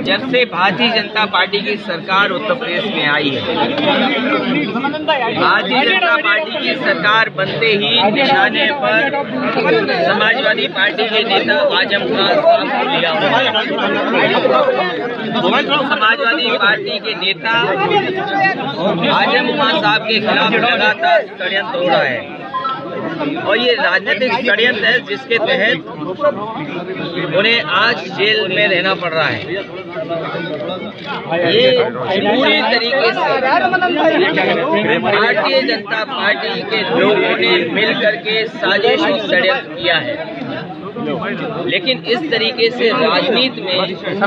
जब से भारतीय जनता पार्टी की सरकार उत्तर प्रदेश में आई है, भारतीय जनता पार्टी की सरकार बनते ही निशाने पर समाजवादी पार्टी के नेता आजम खान साहब को लिया। समाजवादी पार्टी के नेता आजम खान साहब के खिलाफ लगातार षड्यंत्र हो रहा है और ये राजनीतिक षड्यंत्र है जिसके तहत उन्हें आज जेल में रहना पड़ रहा है। ये पूरी तरीके से भारतीय जनता पार्टी के लोगों ने मिलकर के साजिश और षड्यंत्र किया है, लेकिन इस तरीके से राजनीति में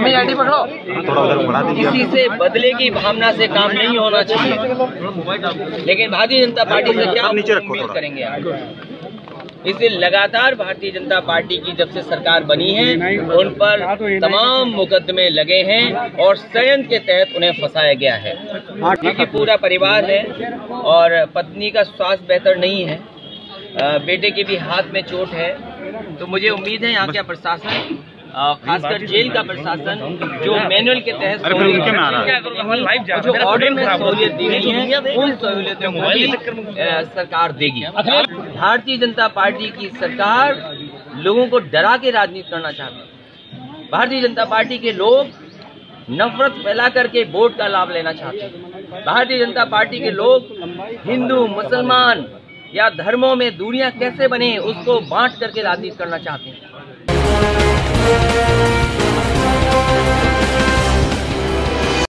किसी से बदले की भावना से काम नहीं होना चाहिए। लेकिन भारतीय जनता पार्टी से क्या उम्मीद करेंगे आप? इसलिए लगातार भारतीय जनता पार्टी की जब से सरकार बनी है उन पर तमाम मुकदमे लगे हैं और षड्यंत्र के तहत उन्हें फंसाया गया है, क्योंकि पूरा परिवार है और पत्नी का स्वास्थ्य बेहतर नहीं है, बेटे के भी हाथ में चोट है। तो मुझे उम्मीद है यहाँ का प्रशासन, खासकर जेल का प्रशासन, जो मैनुअल के तहत जो ऑर्डर में सहूलियत दी गई है उन सहूलियतों को भी सरकार देगी। भारतीय जनता पार्टी की सरकार लोगों को डरा के राजनीति करना चाहती है। भारतीय जनता पार्टी के लोग नफरत फैला करके वोट का लाभ लेना चाहते हैं। भारतीय जनता पार्टी के लोग हिंदू मुसलमान या धर्मों में दूरियां कैसे बने उसको बांट करके राजनीति करना चाहते हैं।